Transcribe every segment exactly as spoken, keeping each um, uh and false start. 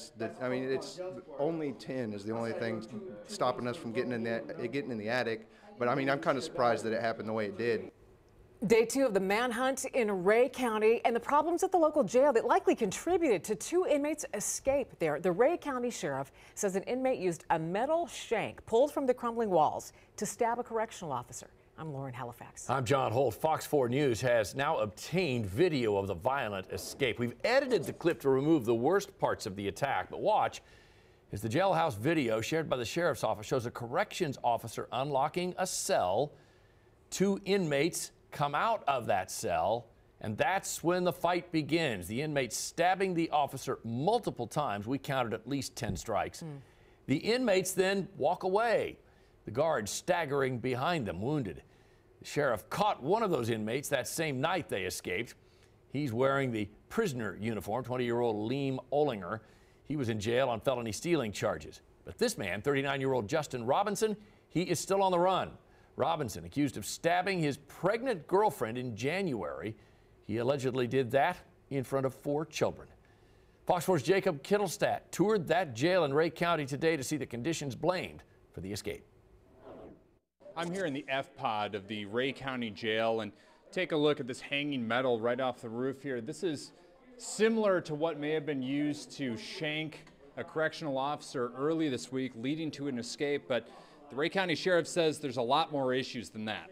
because the, I mean it's only ten is the only thing stopping us from getting in the getting in the attic. But I mean I'm kind of surprised that it happened the way it did. Day two of the manhunt in Ray County and the problems at the local jail that likely contributed to two inmates' escape there. The Ray County Sheriff says an inmate used a metal shank pulled from the crumbling walls to stab a correctional officer. I'm Lauren Halifax. I'm John Holt. Fox four News has now obtained video of the violent escape. We've edited the clip to remove the worst parts of the attack, but watch as the jailhouse video shared by the sheriff's office shows a corrections officer unlocking a cell. Two inmates come out of that cell, and that's when the fight begins. The inmates stabbing the officer multiple times. We counted at least ten strikes. Mm. The inmates then walk away, the guards staggering behind them, wounded. The sheriff caught one of those inmates that same night they escaped. He's wearing the prisoner uniform, twenty-year-old Liam Olinger. He was in jail on felony stealing charges. But this man, thirty-nine-year-old Justin Robinson, he is still on the run. Robinson accused of stabbing his pregnant girlfriend in January. He allegedly did that in front of four children. Fox four's Jacob Kittelstadt toured that jail in Ray County today to see the conditions blamed for the escape. I'm here in the F pod of the Ray County Jail, and take a look at this hanging metal right off the roof here. This is similar to what may have been used to shank a correctional officer early this week, leading to an escape, but the Ray County Sheriff says there's a lot more issues than that.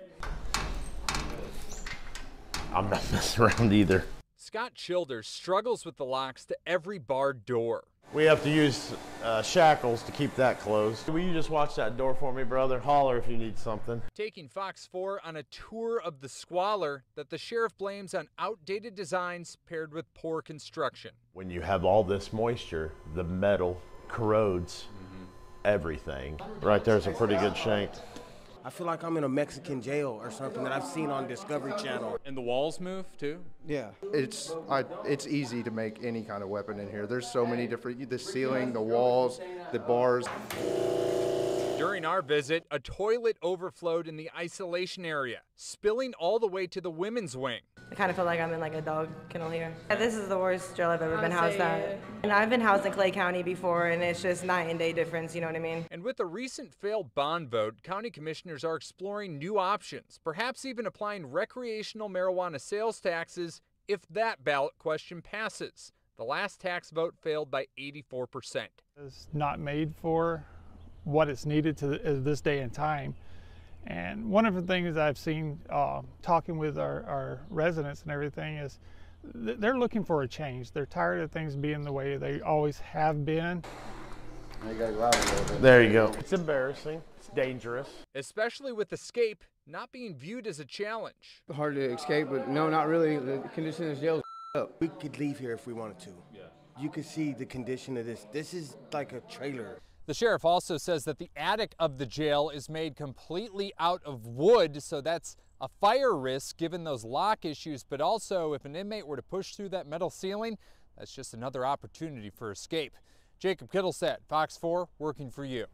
I'm not messing around either. Scott Childers struggles with the locks to every barred door. We have to use uh, shackles to keep that closed. Will you just watch that door for me, brother? Holler if you need something. Taking Fox four on a tour of the squalor that the sheriff blames on outdated designs paired with poor construction. When you have all this moisture, the metal corrodes everything. Right there's a pretty good shank. I feel like I'm in a Mexican jail or something that I've seen on Discovery Channel. And the walls move too? Yeah, it's I, it's easy to make any kind of weapon in here. There's so many different, the ceiling, the walls, the bars. During our visit, a toilet overflowed in the isolation area, spilling all the way to the women's wing. I kind of feel like I'm in like a dog kennel here. This is the worst jail I've ever been housed at. And I've been housed in Clay County before, and it's just night and day difference, you know what I mean? And with a recent failed bond vote, county commissioners are exploring new options, perhaps even applying recreational marijuana sales taxes if that ballot question passes. The last tax vote failed by eighty-four percent. It's not made for what it's needed to this day and time. And one of the things I've seen uh, talking with our, our residents and everything is th they're looking for a change. They're tired of things being the way they always have been. I gotta go out a little bit. There you go. It's embarrassing. It's dangerous. Especially with escape not being viewed as a challenge. Hard to escape, but no, not really. The condition of the jail is up. We could leave here if we wanted to. Yeah. You could see the condition of this. This is like a trailer. The sheriff also says that the attic of the jail is made completely out of wood, so that's a fire risk given those lock issues, but also if an inmate were to push through that metal ceiling, that's just another opportunity for escape. Jacob Kittelstadt, Fox four, working for you.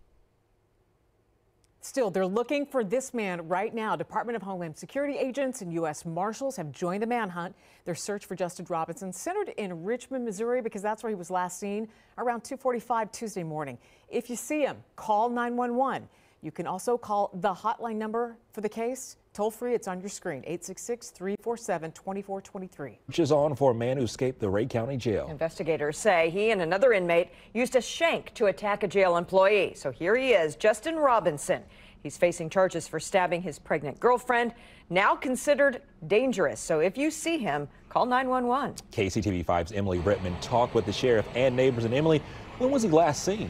Still, they're looking for this man right now. Department of Homeland Security agents and U S Marshals have joined the manhunt. Their search for Justin Robinson centered in Richmond, Missouri, because that's where he was last seen around two forty-five Tuesday morning. If you see him, call nine one one. You can also call the hotline number for the case. Toll free, it's on your screen, eight six six, three four seven, two four two three. Which is on for a man who escaped the Ray County Jail. Investigators say he and another inmate used a shank to attack a jail employee. So here he is, Justin Robinson. He's facing charges for stabbing his pregnant girlfriend, now considered dangerous. So if you see him, call nine one one. K C T V five's Emily Brittman talked with the sheriff and neighbors. And Emily, when was he last seen?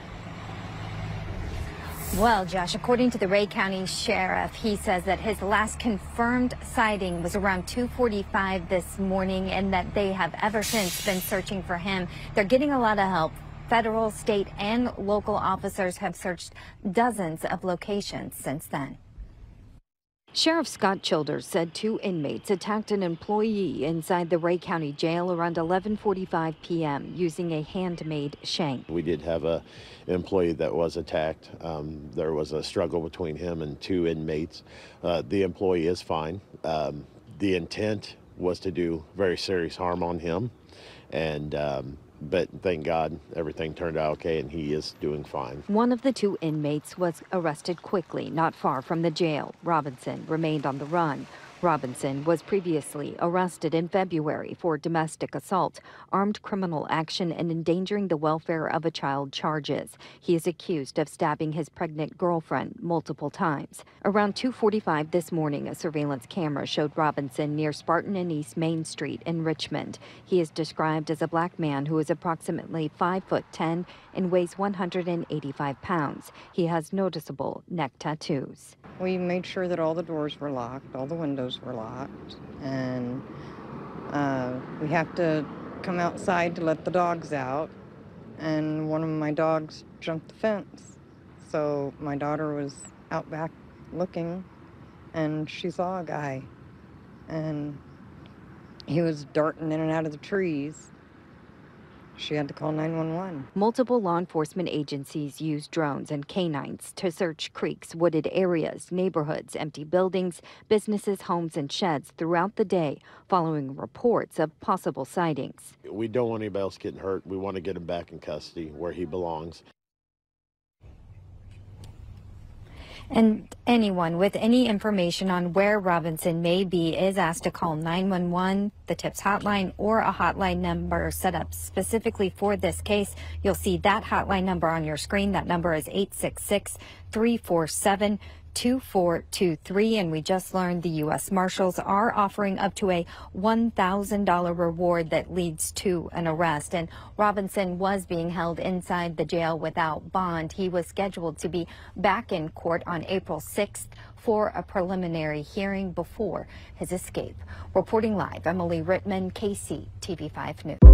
Well, Josh, according to the Ray County Sheriff, he says that his last confirmed sighting was around two forty-five this morning and that they have ever since been searching for him. They're getting a lot of help. Federal, state, and local officers have searched dozens of locations since then. Sheriff Scott Childers said two inmates attacked an employee inside the Ray County Jail around eleven forty-five p m using a handmade shank. We did have a employee that was attacked. Um, there was a struggle between him and two inmates. Uh, the employee is fine. Um, the intent was to do very serious harm on him, and um, but thank God everything turned out okay, and he is doing fine. One of the two inmates was arrested quickly, not far from the jail. Robinson remained on the run. Robinson was previously arrested in February for domestic assault, armed criminal action, and endangering the welfare of a child charges. He is accused of stabbing his pregnant girlfriend multiple times. Around two forty-five this morning, a surveillance camera showed Robinson near Spartan and East Main Street in Richmond. He is described as a black man who is approximately five foot ten and weighs one hundred eighty-five pounds. He has noticeable neck tattoos. We made sure that all the doors were locked, all the windows were locked, and uh, we have to come outside to let the dogs out, and one of my dogs jumped the fence. So my daughter was out back looking, and she saw a guy, and he was darting in and out of the trees. She had to call nine one one. Multiple law enforcement agencies use drones and canines to search creeks, wooded areas, neighborhoods, empty buildings, businesses, homes, and sheds throughout the day, following reports of possible sightings. We don't want anybody else getting hurt. We want to get him back in custody where he belongs. And anyone with any information on where Robinson may be is asked to call nine one one, the TIPS hotline, or a hotline number set up specifically for this case. You'll see that hotline number on your screen. That number is eight six six, three four seven, two four two three, and we just learned the U S Marshals are offering up to a one thousand dollar reward that leads to an arrest. And Robinson was being held inside the jail without bond. He was scheduled to be back in court on April sixth for a preliminary hearing before his escape. Reporting live, Emily Rittman, K C T V five News.